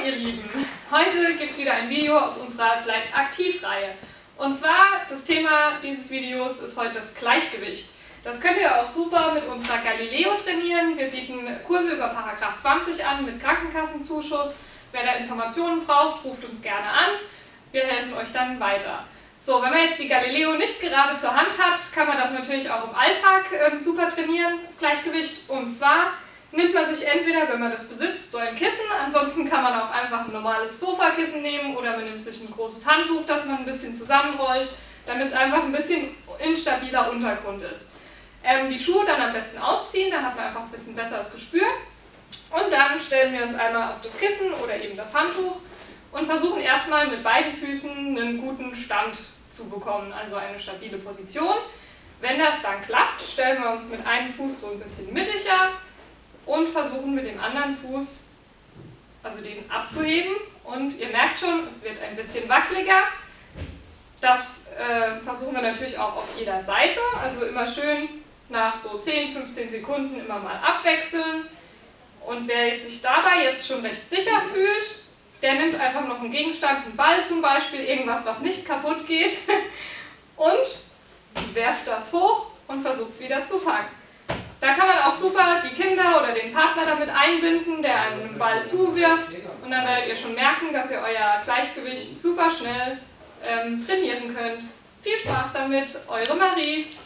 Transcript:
ihr Lieben, heute gibt es wieder ein Video aus unserer Bleibt aktiv-Reihe. Und zwar, das Thema dieses Videos ist heute das Gleichgewicht. Das könnt ihr auch super mit unserer Galileo trainieren. Wir bieten Kurse über Paragraph 20 an mit Krankenkassenzuschuss. Wer da Informationen braucht, ruft uns gerne an. Wir helfen euch dann weiter. So, wenn man jetzt die Galileo nicht gerade zur Hand hat, kann man das natürlich auch im Alltag super trainieren, das Gleichgewicht. Und zwar nimmt man sich entweder, wenn man das besitzt, so ein Kissen, ansonsten kann man auch einfach ein normales Sofakissen nehmen oder man nimmt sich ein großes Handtuch, das man ein bisschen zusammenrollt, damit es einfach ein bisschen instabiler Untergrund ist. Die Schuhe dann am besten ausziehen, dann hat man einfach ein bisschen besseres Gespür. Und dann stellen wir uns einmal auf das Kissen oder eben das Handtuch und versuchen erstmal mit beiden Füßen einen guten Stand zu bekommen, also eine stabile Position. Wenn das dann klappt, stellen wir uns mit einem Fuß so ein bisschen mittiger und versuchen mit dem anderen Fuß, also den abzuheben. Und ihr merkt schon, es wird ein bisschen wackeliger. Das versuchen wir natürlich auch auf jeder Seite, also immer schön nach so 10-15 Sekunden immer mal abwechseln. Und wer sich dabei jetzt schon recht sicher fühlt, der nimmt einfach noch einen Gegenstand, einen Ball zum Beispiel, irgendwas, was nicht kaputt geht, und werft das hoch und versucht es wieder zu fangen. Da kann man auch super die Kinder oder den Partner damit einbinden, der einem einen Ball zuwirft, und dann werdet ihr schon merken, dass ihr euer Gleichgewicht super schnell trainieren könnt. Viel Spaß damit, eure Marie!